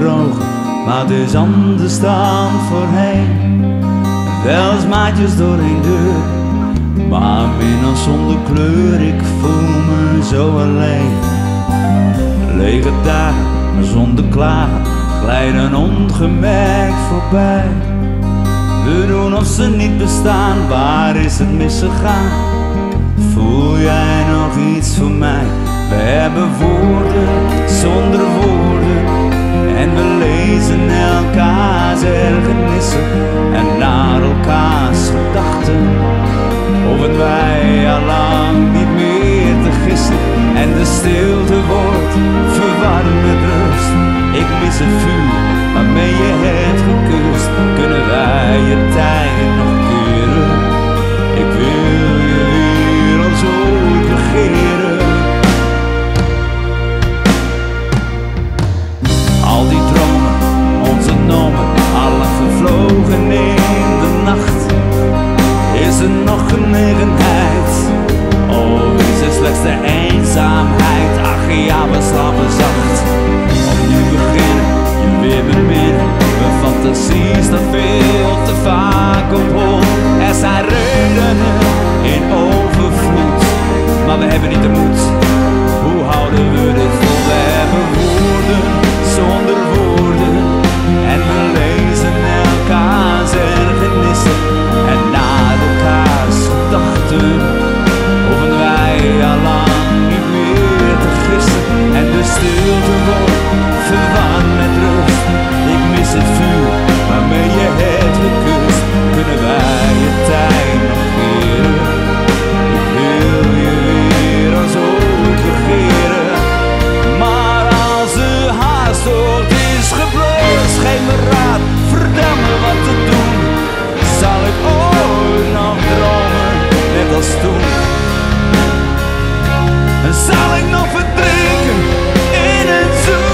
drogen, maar het is anders dan voorheen. Wel eens maatjes door een deur, maar binnen zonder kleur, ik voel me zo alleen. Lege dagen, zonder klagen, glijden ongemerkt voorbij. We doen of ze niet bestaan, waar is het misgegaan? Voel jij nog iets voor mij? We hebben woorden zonder woorden en we lezen elkaars ergernissen en naar elkaars gedachten. Hoeven wij allang niet meer te gissen en de stilte wordt verwarmd met rust. Ik mis het vuur waarmee je hebt gekust. Kunnen wij je tijd nog keren? Ik wil je weer als ooit begeren. Al die dromen, onze nomen, alle vervlogen in de nacht. Is er nog genegenheid? Of is het slechts de eenzaamheid? Ach ja, we slapen zacht. Opnieuw beginnen, je weer beminnen. Mijn fantasie staat veel te vaak op hol. Er zijn redenen in overvloed, maar we hebben niet de moed. Hoe houden we dit vol? We hebben woorden zonder woorden en we lezen elkaars ergernissen en naar elkaars gedachten. Hoeven wij allang niet meer te gissen en de stilte wordt verwarmd met rust. Ik mis het vuur waarmee je hebt gekust. Kunnen wij je tijd nog keren? Ik wil je weer als ooit begeren. Maar als de hartstocht is geblust, geef me raad, vertel me wat te doen. Zal ik ooit nog dromen, net als toen? En zal ik nog verdrinken in een zoen?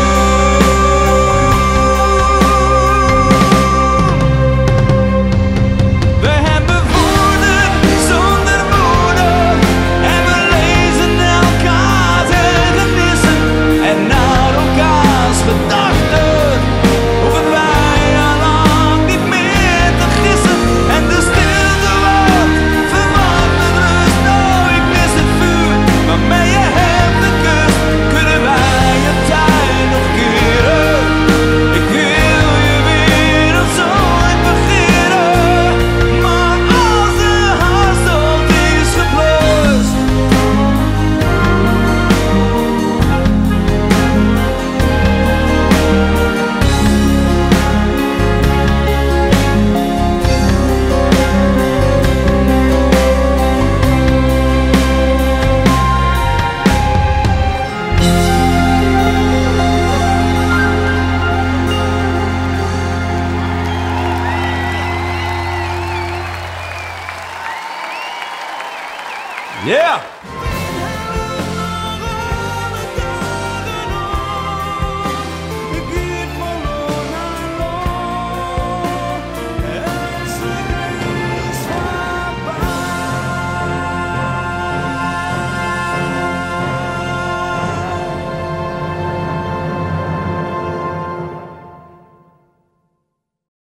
We hebben woorden zonder woorden en we lezen elkaars ergernissen en naar elkaars gedachten. Hoeven wij allang niet meer te gissen en de stilte wordt verwarmd met rust. Oh, ik mis het vuur waarmee je hebt gekust. Kunnen wij je tijd nog keren? Ik wil je weer als ooit begeren. Maar als de hartstocht is geblust, yeah!